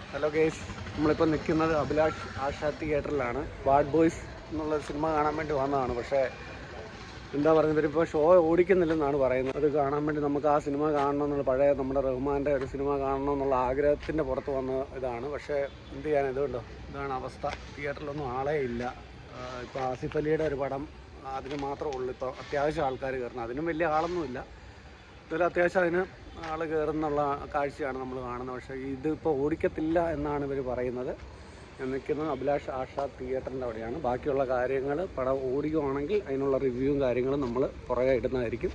Hello guys, നമ്മളിപ്പോൾ നിൽക്കുന്നത് അഭിലാഷ് ആശാ തിയേറ്ററിലാണ്. ബാഡ് ബോയ്സ് എന്നുള്ള സിനിമ കാണാൻ വേണ്ടി വന്നതാണ്. പക്ഷേ എന്താ പറയുന്നത്, ഇവരിപ്പോൾ ഷോ ഓടിക്കുന്നില്ലെന്നാണ് പറയുന്നത്. അത് കാണാൻ വേണ്ടി നമുക്ക് ആ സിനിമ കാണണം എന്നുള്ള പഴയ നമ്മുടെ റഹ്മാൻ്റെ ഒരു സിനിമ കാണണം എന്നുള്ള ആഗ്രഹത്തിൻ്റെ പുറത്ത് വന്ന ഇതാണ്. പക്ഷേ എന്ത് ചെയ്യാൻ, ഇതുണ്ടോ, ഇതാണ് അവസ്ഥ. തിയേറ്ററിലൊന്നും ആളേ ഇല്ല. ഇപ്പോൾ ആസിഫ് അലിയുടെ ഒരു പടം, അതിന് മാത്രമേ ഉള്ളൂ ഇപ്പോൾ അത്യാവശ്യം ആൾക്കാർ കയറുന്നത്. അതിനും വലിയ ആളൊന്നുമില്ല. ഇതൊരു അത്യാവശ്യം അതിന് ആൾ കയറുന്നുള്ള കാഴ്ചയാണ് നമ്മൾ കാണുന്നത്. പക്ഷേ ഇതിപ്പോൾ ഓടിക്കത്തില്ല എന്നാണ് ഇവർ പറയുന്നത്. ഞാൻ നിൽക്കുന്നത് അഭിലാഷ് ആശാ തിയേറ്ററിൻ്റെ അവിടെയാണ്. ബാക്കിയുള്ള കാര്യങ്ങൾ പടം ഓടിക്കുവാണെങ്കിൽ അതിനുള്ള റിവ്യൂവും കാര്യങ്ങളും നമ്മൾ പുറകെ ഇടുന്നതായിരിക്കും.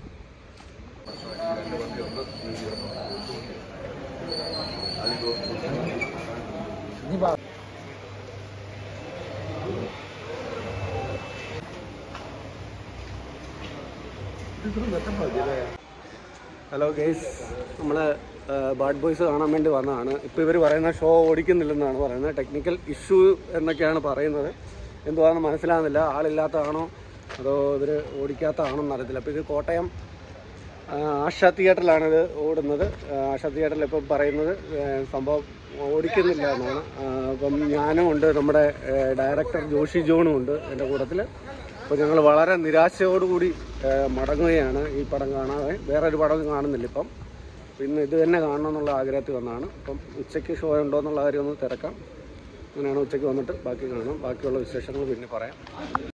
ഹലോ ഗെയ്സ്, നമ്മൾ ബാഡ് ബോയ്സ് കാണാൻ വേണ്ടി വന്നതാണ്. ഇപ്പോൾ ഇവർ പറയുന്ന ഷോ ഓടിക്കുന്നില്ലെന്നാണ് പറയുന്നത്. ടെക്നിക്കൽ ഇഷ്യൂ എന്നൊക്കെയാണ് പറയുന്നത്. എന്തുവാണെന്ന് മനസ്സിലാകുന്നില്ല. ആളില്ലാത്തതാണോ അതോ ഇവർ ഓടിക്കാത്തതാണോ എന്നറിയത്തില്ല. അപ്പോൾ ഇത് കോട്ടയം ആശാ തിയേറ്ററിലാണ് ഇത് ഓടുന്നത്. ആശാ തിയേറ്ററിൽ ഇപ്പം പറയുന്നത് സംഭവം ഓടിക്കുന്നില്ല എന്നാണ്. അപ്പം ഞാനും ഉണ്ട്, നമ്മുടെ ഡയറക്ടർ ജോഷി ജോണും ഉണ്ട് എൻ്റെ കൂട്ടത്തിൽ. അപ്പോൾ ഞങ്ങൾ വളരെ നിരാശയോടുകൂടി മടങ്ങുകയാണ് ഈ പടം കാണാതെ. വേറൊരു പടം കാണുന്നില്ല ഇപ്പം. പിന്നെ ഇത് തന്നെ കാണണം എന്നുള്ള ആഗ്രഹത്തിൽ വന്നതാണ്. അപ്പം ഉച്ചയ്ക്ക് ഷോ ഉണ്ടോ എന്നുള്ള കാര്യം ഒന്ന് തിരക്കാം. അങ്ങനെയാണ്. ഉച്ചയ്ക്ക് വന്നിട്ട് ബാക്കി കാണാം. ബാക്കിയുള്ള വിശേഷങ്ങൾ പിന്നെ പറയാം.